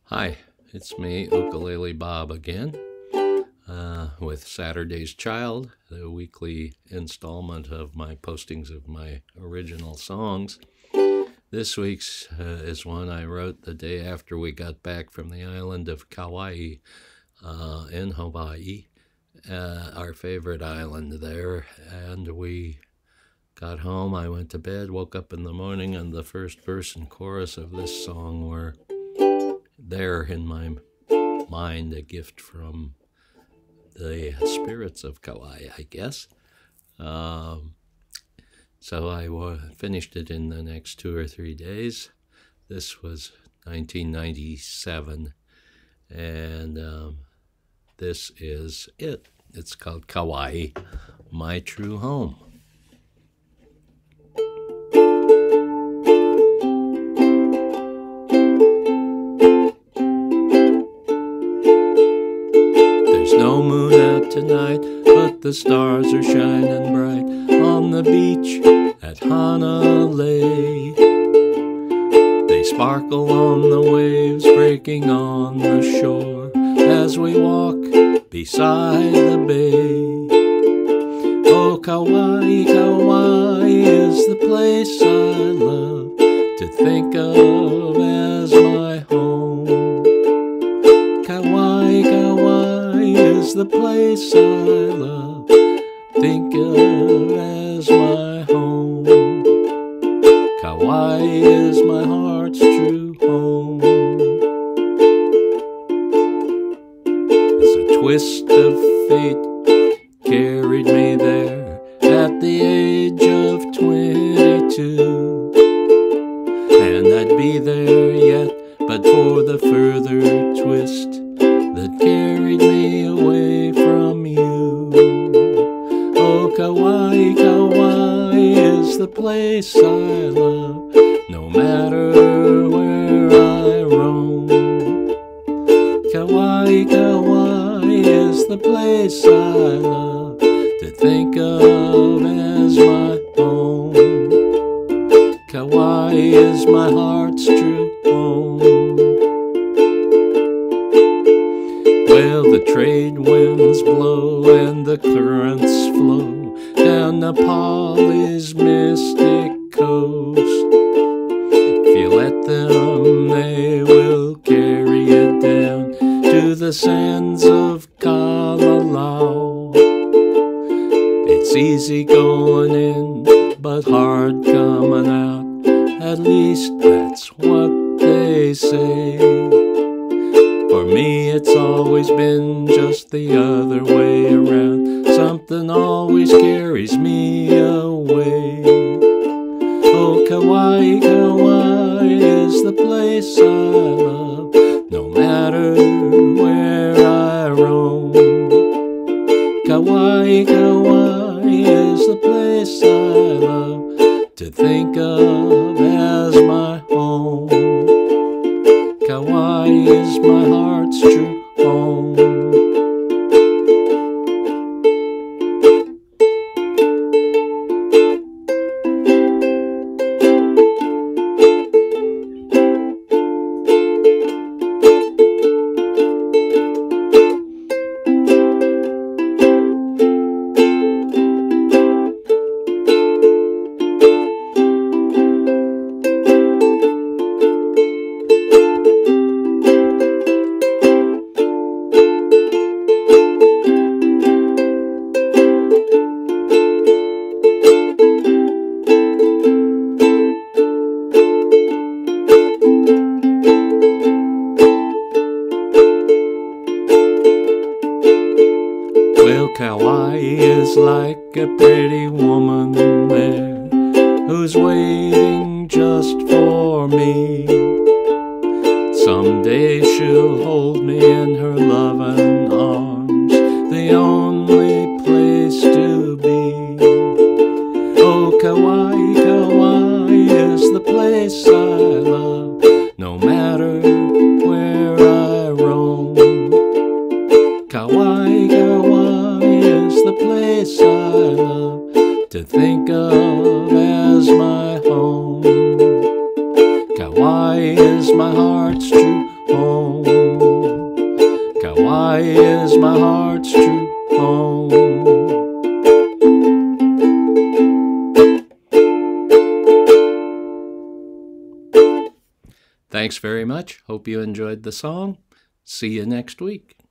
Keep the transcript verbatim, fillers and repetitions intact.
Hi, it's me, Ukulele Bob, again, uh, with Saturday's Child, the weekly installment of my postings of my original songs. This week's uh, is one I wrote the day after we got back from the island of Kauai uh, in Hawaii, uh, our favorite island there, and we got home. I went to bed, woke up in the morning, and the first verse and chorus of this song were there in my mind, a gift from the spirits of Kauai, I guess. Um, so I uh, finished it in the next two or three days. This was nineteen ninety-seven, and um, this is it. It's called Kauai, My True Home. No moon out tonight, but the stars are shining bright on the beach at Hanalei. They sparkle on the waves breaking on the shore as we walk beside the bay. Oh, Kauai, Kauai is the place I love to think of as my home. Kauai, Kauai is the place I love, think of as my home. Kauai is my heart's true home. It's a twist of fate carried me there at the age of twenty-two, and I'd be there yet but for the further twist that carried me away from you. Oh, Kauai, Kauai is the place I love, no matter where I roam. Kauai, Kauai is the place I love to think of as my home. Kauai is my heart's true home. Well, the trade winds blow and the currents flow down Nepal's mystic coast. If you let them, they will carry it down to the sands of Kalalau. It's easy going in, but hard coming out. At least that's what they say. For me, it's always been just the other way around. Something always carries me away. Oh, Kauai, Kauai is the place I love, no matter where I roam. Kauai, Kauai is the place I love to think of as my home. Kauai is my heart's true home. Well, Kauai is like a pretty woman there who's waiting just for me. Someday she'll hold me in her loving arms, the only place to be. Oh, Kauai, Kauai is the place I love, no matter where I roam. Kauai, Kauai is the place I love to think of as my home. Kauai is my heart's true home. Hawaii is my heart's true home. Thanks very much. Hope you enjoyed the song. See you next week.